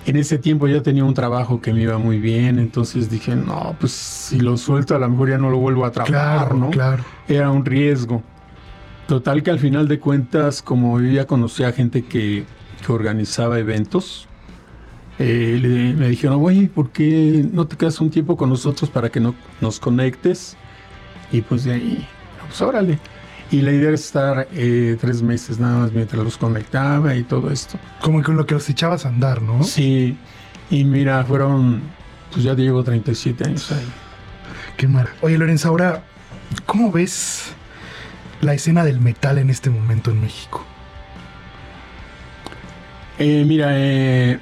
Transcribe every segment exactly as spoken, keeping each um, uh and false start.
En ese tiempo ya tenía un trabajo que me iba muy bien, entonces dije, no, pues si lo suelto a lo mejor ya no lo vuelvo a trabajar, Claro, ¿no? claro. Era un riesgo. Total que al final de cuentas, como yo ya conocía a gente que, que organizaba eventos, eh, le- me dijeron, oye, ¿por qué no te quedas un tiempo con nosotros para que no, nos conectes? Y pues de ahí, pues órale. Y la idea era estar eh, tres meses nada más mientras los conectaba y todo esto. Como que lo que los echabas a andar, ¿no? Sí, y mira, fueron, pues ya llevo treinta y siete años ahí. Qué mal. Oye, Lorenzo, ahora, ¿cómo ves la escena del metal en este momento en México? Eh, mira, eh,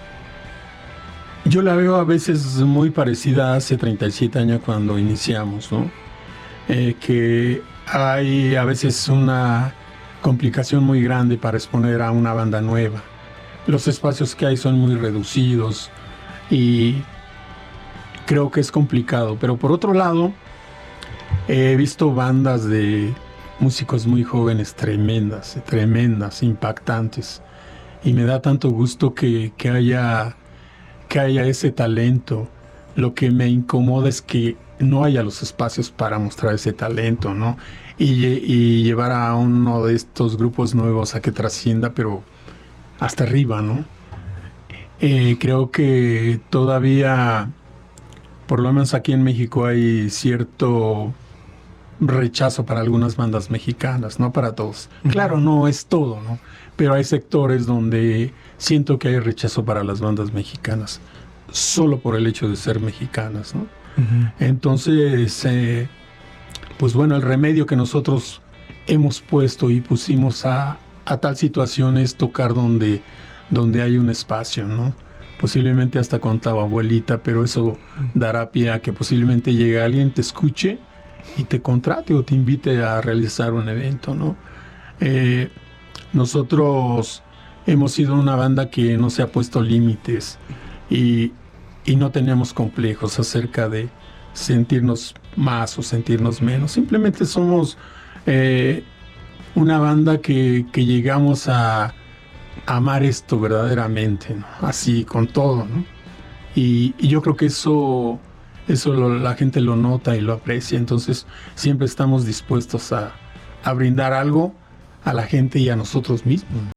yo la veo a veces muy parecida a hace treinta y siete años cuando iniciamos, ¿no? Eh, que hay a veces una complicación muy grande para exponer a una banda nueva. Los espacios que hay son muy reducidos y creo que es complicado. Pero por otro lado, he visto bandas de músicos muy jóvenes tremendas, tremendas, impactantes. Y me da tanto gusto que, que haya, que haya ese talento. Lo que me incomoda es que no haya los espacios para mostrar ese talento, ¿no? Y, y llevar a uno de estos grupos nuevos a que trascienda, pero hasta arriba, ¿no? Eh, creo que todavía, por lo menos aquí en México, hay cierto rechazo para algunas bandas mexicanas, no para todos. Claro, no es todo, ¿no? Pero hay sectores donde siento que hay rechazo para las bandas mexicanas, solo por el hecho de ser mexicanas, ¿no? Uh-huh. Entonces, eh, pues bueno, el remedio que nosotros hemos puesto y pusimos a, a tal situación es tocar donde, donde hay un espacio, ¿no? Posiblemente hasta con tu abuelita, pero eso dará pie a que posiblemente llegue alguien, te escuche y te contrate o te invite a realizar un evento, ¿no? Eh, nosotros hemos sido una banda que no se ha puesto límites y, y no tenemos complejos acerca de sentirnos más o sentirnos menos. Simplemente somos eh, una banda que, que llegamos a, a amar esto verdaderamente, ¿no? Así, con todo, ¿no? Y, y yo creo que eso, eso lo, la gente lo nota y lo aprecia. Entonces siempre estamos dispuestos a, a brindar algo a la gente y a nosotros mismos.